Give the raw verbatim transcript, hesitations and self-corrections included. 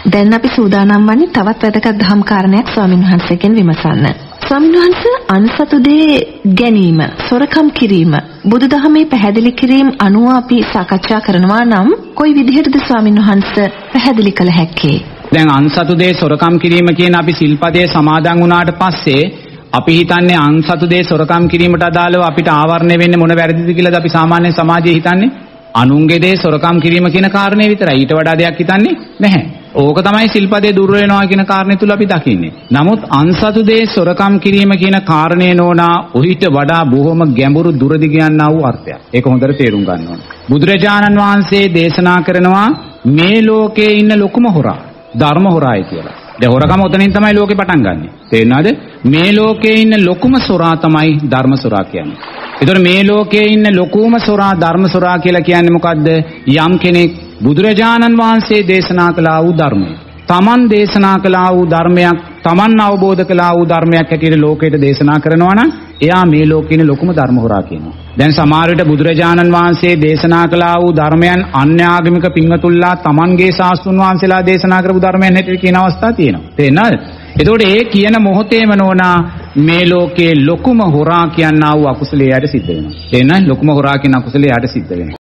දැන් අපි සූදානම් වන්නේ තවත් වැදගත් දහම් කාරණයක් ස්වාමින් වහන්සේගෙන් විමසන්න. ස්වාමින් වහන්සේ අන්සතු දේ ගැනීම, සොරකම් කිරීම, බුදුදහමේ පැහැදිලි කිරීම අනුව අපි සාකච්ඡා කරනවා නම් කොයි විදිහටද ස්වාමින් වහන්සේ පැහැදිලි කළ හැක්කේ? දැන් අන්සතු දේ සොරකම් කිරීම කියන අපි සිල්පදයේ සමාදන් වුණාට පස්සේ අපි හිතන්නේ අන්සතු දේ සොරකම් කිරීමට අදාළව අපිට ආවරණය වෙන්නේ මොන වැරදිද කියලාද අපි සාමාන්‍ය සමාජයේ හිතන්නේ? අනුන්ගේ දේ සොරකම් කිරීම කියන කාරණේ විතරයි. ඊට වඩා දෙයක් හිතන්නේ නැහැ. ඕක තමයි සිල්පදේ දුර වෙනවා කියන කාරණේ තුල අපි දකින්නේ. නමුත් අන්සතු දේ සොරකම් කිරීම කියන කාරණේ නෝනා ඔහිට වඩා බොහොම ගැඹුරු දුරදි කියනා වූ අර්ථයක්. ඒක හොඳට තේරුම් ගන්න ඕනේ. බුදුරජාණන් වහන්සේ දේශනා කරනවා මේ ලෝකේ ඉන්න ලොකුම හොරා ධර්ම හොරායි කියලා. දැන් හොරකම උතනින් තමයි ලෝකේ පටන් ගන්නෙ. තේරෙනවද? මේ ලෝකේ ඉන්න ලොකුම සොරා තමයි ධර්ම සොරා කියන්නේ. ඒතර මේ ලෝකේ ඉන්න ලොකුම සොරා ධර්ම සොරා කියලා කියන්නේ මොකද්ද? යම් කෙනෙක් බුදුරජාණන් වහන්සේ දේශනා කළා වූ ධර්මය, තමන් දේශනා කළා වූ ධර්මයක්, තමන් අවබෝධ කළා වූ ධර්මයක් හැටියට ලෝකයට දේශනා කරනවා නම් එයා මේ ලෝකේ ඉන්න ලොකුම ධර්ම හොරා කියනවා. දැන් සමහර විට බුදුරජාණන් වහන්සේ දේශනා කළා වූ ධර්මයන් අන්‍ය ආගමික පින්වතුන්ලා තමන්ගේ ශාස්ත්‍රුන් වහන්සේලා දේශනා කරපු ධර්මයන් හැටියට කියන අවස්ථා තියෙනවා. තේරෙනවද? එතකොට ඒ කියන මොහොතේම නෝනා මේ ලෝකේ ලොකුම හොරා කියනා වූ අකුසලයේ යට සිද්ධ වෙනවා. තේරෙනවද? ලොකුම හොරා කියන අකුසලයේ යට සිද්ධ වෙනවා.